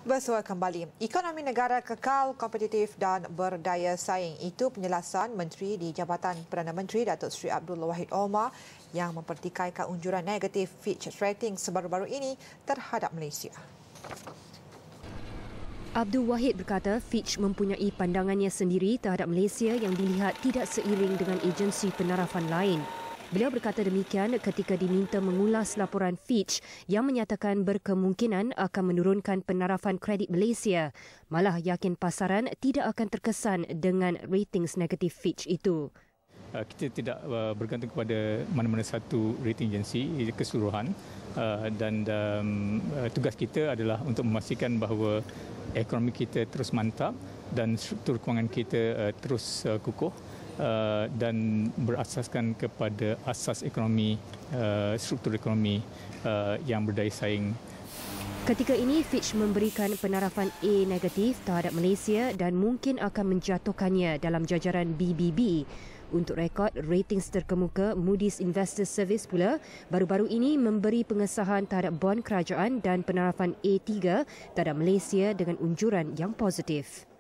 Bersua kembali. Ekonomi negara kekal kompetitif dan berdaya saing. Itu penjelasan Menteri di Jabatan Perdana Menteri Datuk Seri Abdul Wahid Omar yang mempertikaikan unjuran negatif Fitch Ratings baru-baru ini terhadap Malaysia. Abdul Wahid berkata Fitch mempunyai pandangannya sendiri terhadap Malaysia yang dilihat tidak seiring dengan agensi penarafan lain. Beliau berkata demikian ketika diminta mengulas laporan Fitch yang menyatakan berkemungkinan akan menurunkan penarafan kredit Malaysia. Malah yakin pasaran tidak akan terkesan dengan ratings negatif Fitch itu. Kita tidak bergantung kepada mana-mana satu rating agensi keseluruhan dan tugas kita adalah untuk memastikan bahawa ekonomi kita terus mantap dan struktur kewangan kita terus kukuh dan berasaskan kepada asas ekonomi, struktur ekonomi yang berdaya saing. Ketika ini, Fitch memberikan penarafan A negatif terhadap Malaysia dan mungkin akan menjatuhkannya dalam jajaran BBB. Untuk rekod, ratings terkemuka Moody's Investor Service pula baru-baru ini memberi pengesahan terhadap bond kerajaan dan penarafan A3 terhadap Malaysia dengan unjuran yang positif.